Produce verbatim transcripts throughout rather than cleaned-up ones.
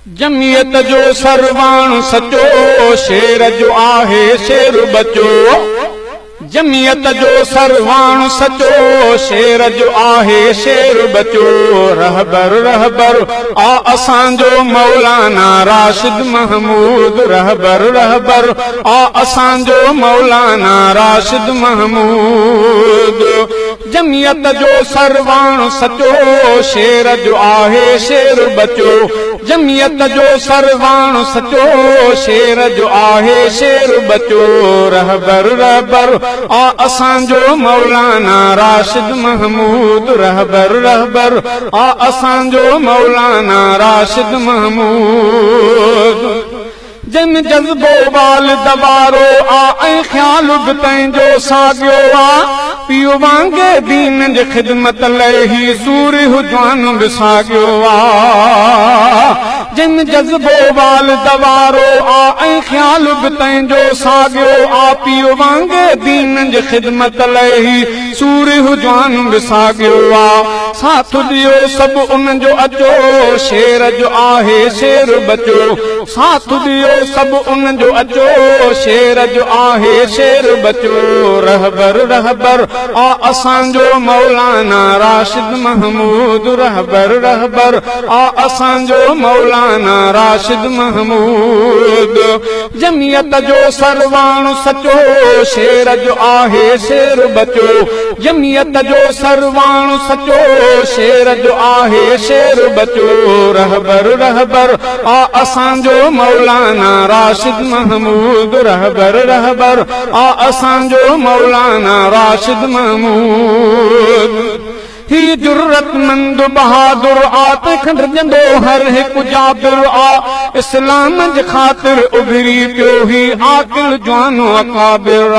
जमियत जो सरवाण सचो शेर जो आहे शेर बचो जमियत जो सरवाण सचो शेर जो आहे शेर बचो रहबर रहबर आ असांजो मौलाना राशिद महमूद रहबर रहबर आ असांजो मौलाना राशिद महमूद जमियत जो सरवाण सचो शेर जो आहे शेर बचो जमियत जो सरवाण सचो शेर जो आहे शेर बचो रहबर रहबर आ असांजो मौलाना राशिद महमूद रहबर रहबर आ असांजो मौलाना राशिद महमूद जिन जज़्बो वाल दवारो आ ऐं ख़्याल बि तंहिंजो साॻियो आ पियो वांगे दीन जी ख़िदमत लाइ ही सूर हुजवान बि साॻियो आ जिन जज़्बो वाल दवारो आ ऐं ख़्याल बि तंहिंजो साॻियो आ पियो वांगे दीन जी ख़िदमत लाइ ही सूर हुजवान बि साॻियो आ साथ ॾियो सभु उन जो अचो शेर जो आहे शेर बचो साथ ॾियो सभु उन जो अचो शेर जो आहे शेर बचो रहबर रहबर आ असांजो मौलाना राशिद महमूद रहबर रहबर आ असांजो मौलाना राशिद महमूद जमियत जो सरवाण सचो शेर जो आहे शेर बचो जमियत जो सरवाण सचो शेर जो आहे शेर बचो रहबर रहबर आ असांजो मौलाना राशिद महमूद रहबर रहबर आ असांजो मौलाना राशिद महमूद ही जुर्रतमंद बहादुर आ तंदो हर हिकु जाबिर आ इस्लाम जे ख़ातिर उभरी पियो ही आकिल जवानो अकाबिर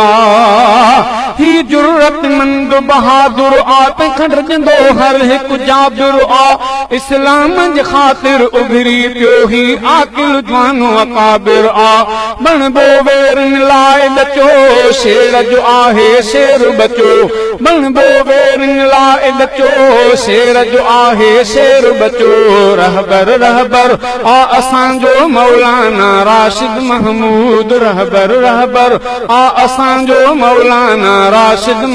आ ही जुर्रतमंद बहादुर आ तंदो हर हिकु जाबिर आ इस्लाम जे ख़ातिर उभरी पियो ही आकिल जवानो अकाबिर आ बणबो वेरन लाइ बचो शेर जो आहे शेर बचो बणबो वेरन लाइ बचो शेर जो आहे शेर बचो रहबर रहबर आ असांजो मौलाना राशिद महमूद रहबर रहबर आ असांजो मौलाना राशिद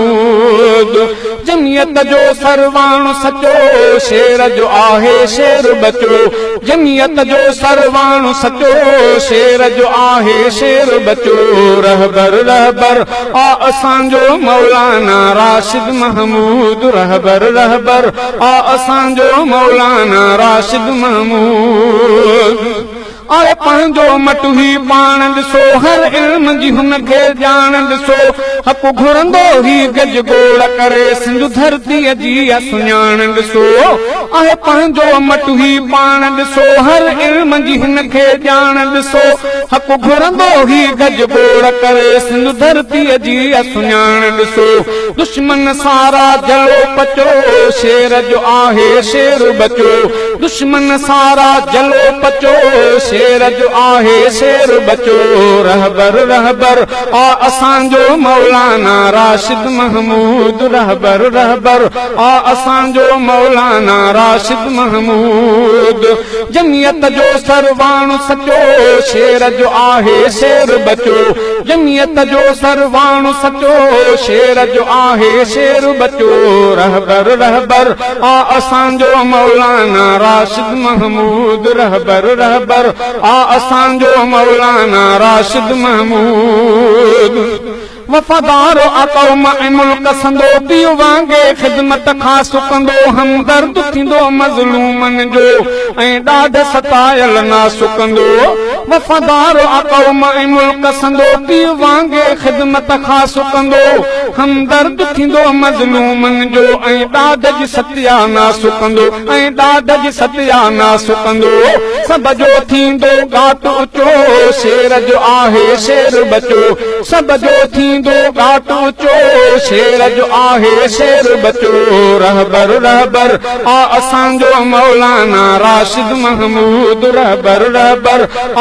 महमूद जमियत जो सरवाण सचो शेर जो आहे शेर बचो जमियत जो सरवाण सचो शेर जो आहे शेर बचो रहबर रहबर आ असांजो मौलाना राशिद महमूद रहबर रहबर आ असांजो मौलाना राशिद महमूद आए पंहिंजो मटु ही पाण ॾिसो हर इल्म जी हुनखे ॼाण ॾिसो हक़ घुरंदो ही गज गोड़ करे सिंधु धरतीअ जी सुञाण ॾिसो आहे पंहिंजो मटु ही पाण ॾिसो हर इल्म जी हिनखे ॼाण ॾिसो हक़ घुरंदो ही गज गोड़ करे सिंधु धरतीअ जी सुञाण ॾिसो दुश्मन सारा जलो पचो शेर जो आहे शेर बचो दुश्मन सारा जलो पचो शेर जो आहे शेर बचो रहबर रहबर आ असांजो मौलाना राशिद महमूद रहबर रहबर आ असांजो मौलाना राशिद महमूद जमियत जो सरवाण सचो शेर जो आहे शेर बचो जमियत जो सरवाण सचो शेर जो आहे शेर बचो रहबर रहबर आ असांजो मौलाना राशिद महमूद रहबर रहबर आ असांजो मौलाना राशिद महमूद वफ़ादार अक़ौम ऐं मुल्क संदो पीउ वांगे ख़िदमत खां सुकंदो हमदर्द थींदो मज़लूमन जो ऐं ॾाढ सतायल ना सुकंदो वफ़ादार अक़ौम ऐं मुल्क संदो पीउ वांगे ख़िदमत खां सुकंदो हमदर्द थींदो मज़लूमन जो ऐं ॾाढ जी सत्या ना सुकंदो ऐं ॾाढ जी सत्या ना सुकंदो सब जो थींदो घाट ऊचो शेर जो आहे शेर बचो सब जो थींदो घाट ऊचो शेर जो आहे शेर बचो रहबर रहबर आ असांजो मौलाना राशिद महमूद रहबर रहबर आ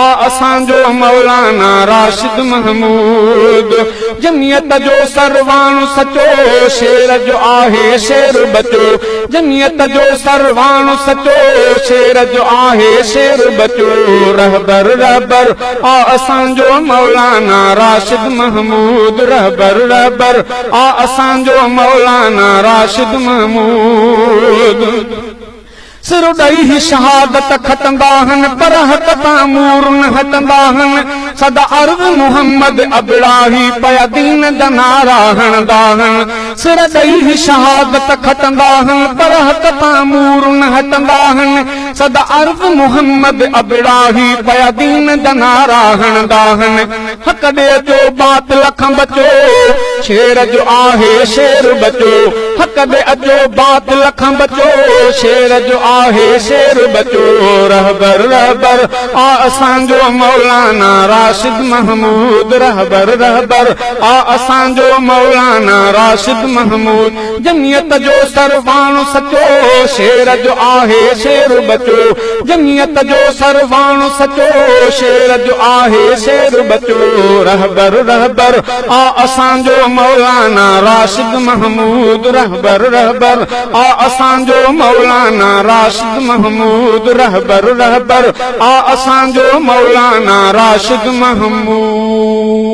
असांजो मौलाना राशिद महमूद। जमियत जो सरवाणो सचो शेर जो आहे शेर बचो। जमियत जो सरवाणो सचो शेर जो आहे शेर बचो। रहबर रहबर आ असांजो मौलाना राशिद महमूद। रहबर रहबर आ असांजो मौलाना राशिद महमूद। सिर ॾेई शहादत खटंदा आहिनि पर हथ तां मूर न हटंदा आहिनि। सदा अर्ज़ मुहम्मद अबड़ाही पया दीन जा नारा हणंदा आहिनि। सिर ॾेई शहादत खटंदा आहिनि पर हथ तां मूर न हटंदा आहिनि। सदा अर्ज़ मुहम्मद अबड़ाही पया दीन जा नारा हणंदा आहिनि। हक़ ॾे अचो बातिल खां बचो शेर जो आहे शेर बचो। हक़ ॾे अचो बातिल खां बचो शेर जो आहे शेर बचो। रहबर रहबर आ असांजो मौलाना राशिद महमूद। रहबर रहबर आ असांजो मौलाना राशिद महमूद। जमियत जो सरवाणो सचो शेर जो आहे शेर बचो। जमियत जो सरवाणो सचो शेर जो आहे शेर बचो। रहबर रहबर आ असांजो मौलाना राशिद महमूद। रहबर रहबर आ असांजो मौलाना राशिद महमूद। रहबर रहबर आ असांजो मौलाना राशिद महमूद।